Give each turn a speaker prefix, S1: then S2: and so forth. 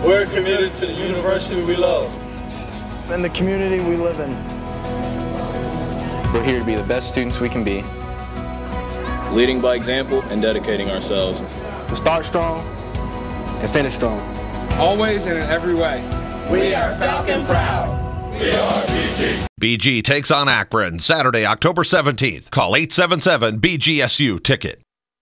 S1: We're committed to the university we love
S2: and the community we live in.
S3: We're here to be the best students we can be.
S4: Leading by example and dedicating ourselves.
S5: To start strong and finish strong.
S6: Always and in every way.
S7: We are Falcon proud.
S1: We are BG.
S8: BG takes on Akron Saturday, October 17th. Call 877-BGSU-TICKET.